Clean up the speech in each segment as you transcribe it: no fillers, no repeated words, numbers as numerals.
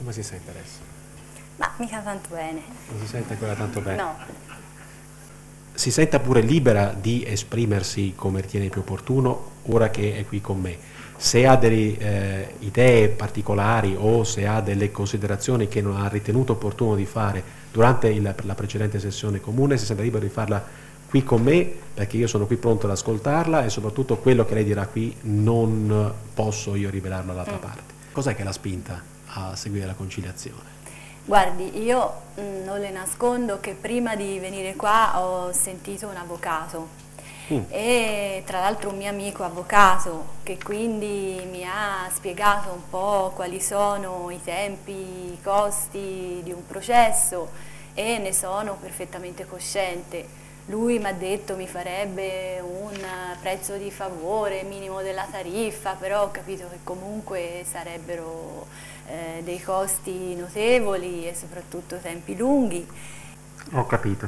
Come si sente adesso? Ma mica tanto bene. Non si sente ancora tanto bene? No. Si senta pure libera di esprimersi come ritiene più opportuno ora che è qui con me. Se ha delle idee particolari o se ha delle considerazioni che non ha ritenuto opportuno di fare durante la precedente sessione comune, si sente libero di farla qui con me, perché io sono qui pronto ad ascoltarla e soprattutto quello che lei dirà qui non posso io rivelarlo dall'altra parte. Cos'è che l'ha spinta a seguire la conciliazione? Guardi, io non le nascondo che prima di venire qua ho sentito un avvocato e tra l'altro un mio amico avvocato che quindi mi ha spiegato un po' quali sono i tempi, i costi di un processo e ne sono perfettamente cosciente. Lui mi ha detto mi farebbe un prezzo di favore, minimo della tariffa, però ho capito che comunque sarebbero dei costi notevoli e soprattutto tempi lunghi. Ho capito.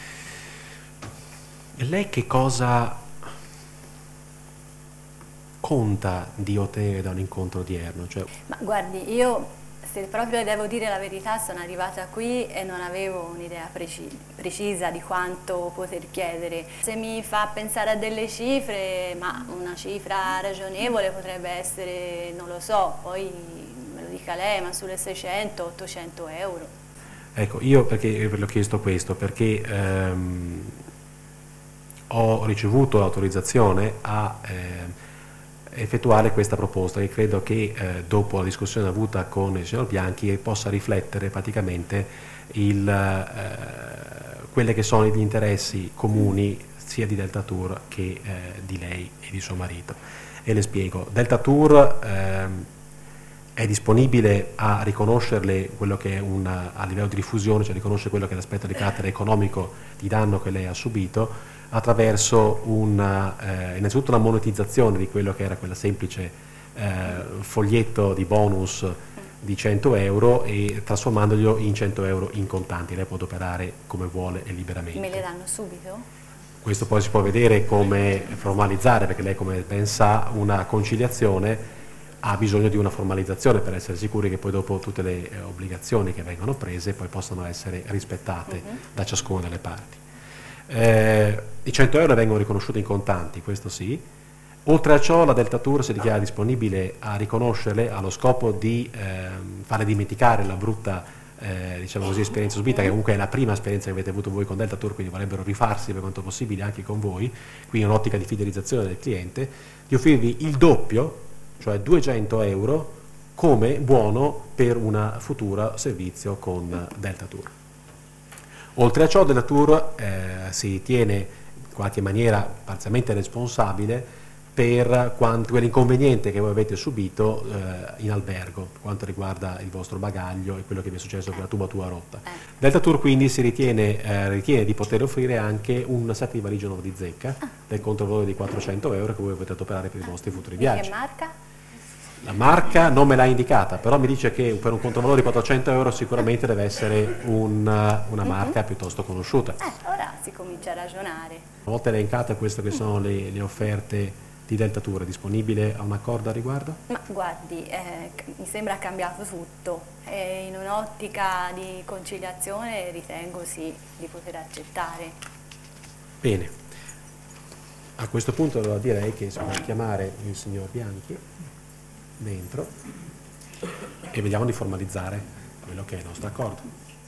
E lei che cosa conta di ottenere da un incontro odierno? Cioè, Ma guardi, io se proprio devo dire la verità sono arrivata qui e non avevo un'idea precisa di quanto poter chiedere. Se mi fa pensare a delle cifre, ma una cifra ragionevole potrebbe essere, non lo so, poi me lo dica lei, ma sulle 600-800 euro. ecco, io perché le ho chiesto questo? Perché ho ricevuto l'autorizzazione a effettuare questa proposta, e credo che dopo la discussione avuta con il signor Bianchi possa riflettere praticamente quelli che sono gli interessi comuni sia di Delta Tour che di lei e di suo marito. E le spiego. Delta Tour è disponibile a riconoscerle quello che è a livello di diffusione, cioè riconoscere quello che è l'aspetto di carattere economico di danno che lei ha subito, attraverso innanzitutto una monetizzazione di quello che era quella semplice foglietto di bonus di 100 euro e trasformandoglielo in 100 euro in contanti. Lei può operare come vuole e liberamente. Me le danno subito? Questo poi si può vedere come formalizzare, perché lei, come ben sa, una conciliazione ha bisogno di una formalizzazione per essere sicuri che poi dopo tutte le obbligazioni che vengono prese poi possano essere rispettate da ciascuna delle parti. I 100 euro vengono riconosciuti in contanti, questo sì. Oltre a ciò la Delta Tour si dichiara disponibile a riconoscerle allo scopo di fare dimenticare la brutta diciamo così, esperienza subita, che comunque è la prima esperienza che avete avuto voi con Delta Tour, quindi vorrebbero rifarsi per quanto possibile anche con voi, quindi un'ottica di fidelizzazione del cliente, di offrirvi il doppio, cioè 200 euro come buono per un futuro servizio con Delta Tour. Oltre a ciò Delta Tour si ritiene in qualche maniera parzialmente responsabile per quell'inconveniente che voi avete subito in albergo, per quanto riguarda il vostro bagaglio e quello che vi è successo con la tubatura rotta. Delta Tour quindi si ritiene di poter offrire anche un set di valigia nuova di zecca del controvalore di 400 euro che voi potete operare per i vostri futuri viaggi. Che marca? La marca non me l'ha indicata, però mi dice che per un controvalore di 400 euro sicuramente deve essere una marca piuttosto conosciuta. Ora si comincia a ragionare. Una volta elencate queste che sono le offerte di Delta Tour, è disponibile a un accordo a riguardo? Ma guardi, mi sembra cambiato tutto e in un'ottica di conciliazione ritengo sì di poter accettare. Bene, a questo punto allora direi che si può chiamare il signor Bianchi dentro e vediamo di formalizzare quello che è il nostro accordo.